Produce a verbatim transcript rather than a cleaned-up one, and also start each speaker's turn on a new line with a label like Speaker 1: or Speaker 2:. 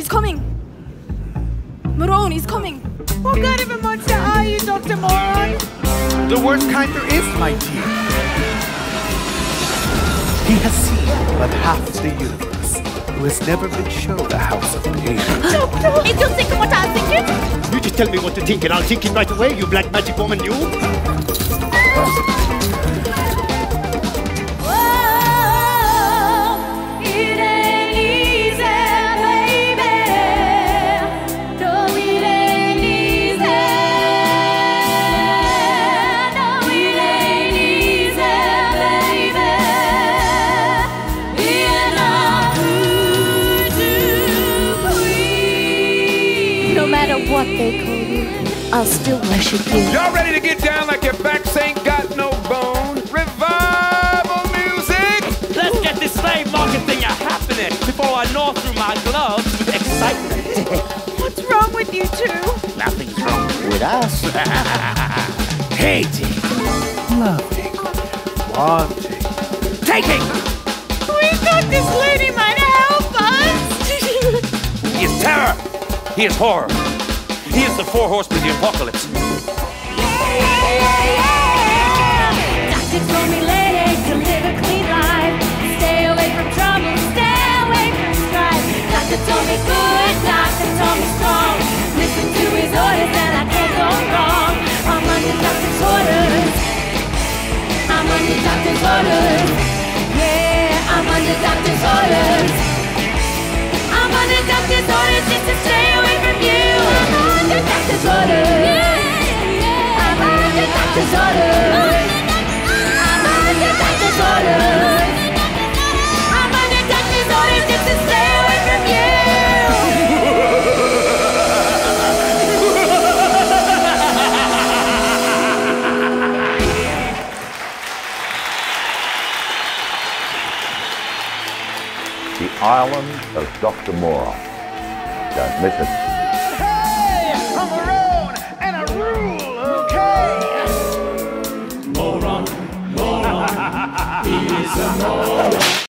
Speaker 1: coming. Moron, he's coming.
Speaker 2: What kind of a monster are you, Doctor Moron?
Speaker 3: The worst kind there is, my dear. He has seen but half the universe, who has never been shown a house of pain.
Speaker 2: Doctor!
Speaker 1: Is you thinking what I'm thinking?
Speaker 4: You just tell me what to think and I'll think it right away, you black magic woman, you!
Speaker 1: No matter what they call you, I'll still worship you.
Speaker 5: Y'all ready to get down like your backs ain't got no bone? Revival music!
Speaker 6: Let's get this slave market thing happening before I gnaw through my gloves with excitement.
Speaker 2: What's wrong with you two?
Speaker 4: Nothing's wrong with us.
Speaker 3: Hating, loving, wanting, taking!
Speaker 2: We thought this lady might help us!
Speaker 6: He is terror. He is horror. He is the four horsemen of the apocalypse.
Speaker 1: Doctor told me, lady, to live a clean life. Stay away from trouble, stay away from strife. Doctor told me good, doctor told me strong. Listen to his orders and I can't go wrong. I'm under doctor's orders. I'm under doctor's orders. Yeah, I'm under doctor's orders. I'm under doctor's orders just to stay away from you. I'm under doctor's orders. I'm under doctor's orders. I'm under doctor's orders. I'm under doctor's orders just to stay away from you.
Speaker 7: The Island of Doctor Moron. Don't miss it.